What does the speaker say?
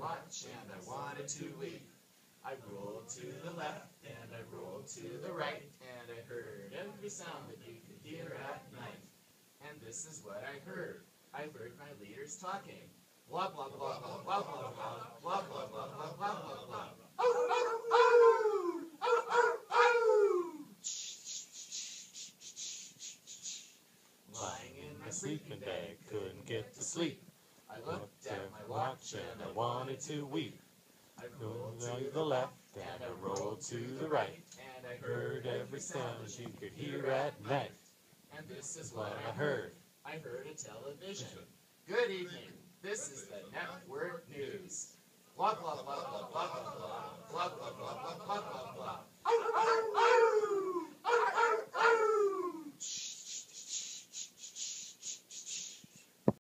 watch and I wanted to weep. I rolled to the left and I rolled to the right, and I heard every sound that you could hear at night. And this is what I heard. I heard my leaders talking. Blah, blah, blah, blah, blah, blah, blah, blah, blah, blah, blah, blah, blah, blah. Oh, oh, oh! Oh, oh, oh! Lying in my sleeping bag, couldn't get to sleep. I looked at my watch and I wanted to weep. I rolled to the left and I rolled to the right, and I heard every sound as you could hear at night. And this is what I heard. I heard a television. Good evening. This is the Network News. Blah, blah, blah, blah, blah, blah, blah, blah, blah, blah, blah, blah, blah, blah.